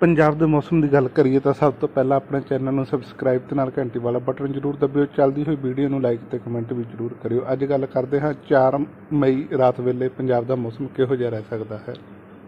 पंजाब के मौसम की गल करिए तो सब तो पहला अपने चैनल में सबसक्राइब ते नाल घंटी वाला बटन जरूर दबियो। चलती हुई वीडियो में लाइक ते कमेंट भी जरूर करियो। अज गल करते हैं 4 मई रात वेले पंजाब का मौसम किहो जिहा रह सकता है।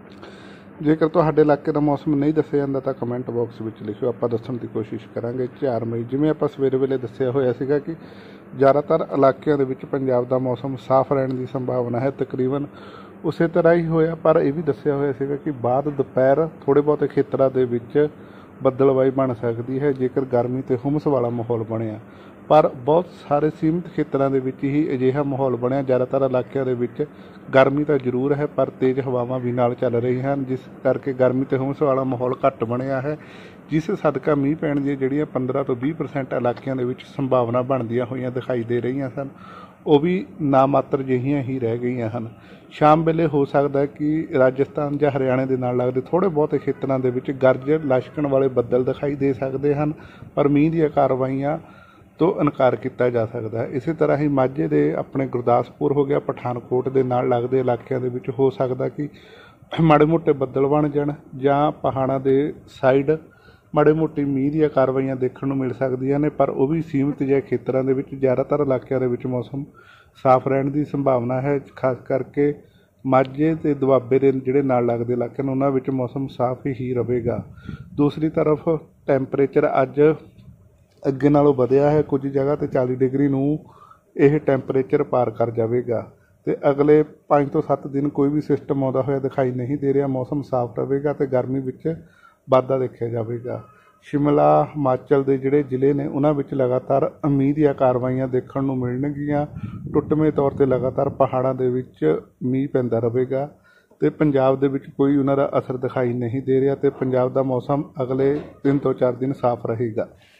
जेकर तुहाडे इलाके का मौसम नहीं दस्सिया जांदा तां कमेंट बॉक्स में लिखियो, आपां दस्सण की कोशिश करांगे। 4 मई जिवें आपां सवेरे वेले दस्सिया होया सीगा कि ज़्यादातर इलाकों के पंजाब का मौसम साफ रहने की संभावना है। तकरीबन उस तरह ही होया, पर यह भी दस्सिया होया सीगा कि बाद दोपहर थोड़े बहुत खेतरां दे विच बदलवाई बन सकती है जेकर गर्मी ते हुमस वाला माहौल बनिया। पर बहुत सारे सीमित खेतरां दे विच ही अजिहा माहौल बनिया। ज़्यादातर इलाकों के विच गर्मी तो जरूर है पर तेज़ हवावां भी नाल चल रही हैं, जिस करके गर्मी ते हुमस वाला माहौल घट बनिया है, जिस सदका मीह पैण दी जिहड़ियां 15 तो 20% इलाकों के संभावना बनदियां होईयां दिखाई दे रही सन, वो भी नामात्र जिहियां ही रह गई हैं। शाम वेले हो सकता है कि राजस्थान या हरियाणे के नाल लगदे थोड़े बहुत खेतरां दे विच गरज लशकण वाले बदल दिखाई दे सकते हैं, पर मीह दी कार्रवाइयां तो इनकार किया जा सकता है। इसी तरह ही माझे दे अपने गुरदासपुर हो गया, पठानकोट के नाल लगदे इलाकों के विच हो सकता कि माड़े मोटे बदल बन जाण जां पहाड़ां दे साइड माड़े मोटी मीह दी कार्रवाइयां देखण नूं मिल सकदियां ने, पर वह भी सीमित जिहे खेतरां दे विच ज़्यादातर इलाकों के विच मौसम साफ रहने की संभावना है। खास करके माझे ते दुआबे के जिहड़े नाल लगदे इलाके ने उन्हां विच मौसम साफ ही रहेगा। दूसरी तरफ टैंपरेचर अज अगे नालों वधिया है, कुछ जगह ते 40 डिग्री नूं यह टैंपरेचर पार कर जाएगा। तो अगले 5 तो 7 दिन कोई भी सिस्टम आता हुआ दिखाई नहीं दे रहा, मौसम साफ रहेगा तो गर्मी विच वाधा देखा जाएगा। शिमला हिमाचल के जिहड़े जिले ने उन्हां विच लगातार मीह दी कार्रवाइयां देखण नूं मिलणगीਆਂ। टुटवें तौर पर लगातार पहाड़ां दे विच मीह पैंदा रहेगा तो पंजाब दे विच कोई उन्हां दा असर दिखाई नहीं दे रहा। तो पंजाब का मौसम अगले 3 तो 4 दिन साफ रहेगा।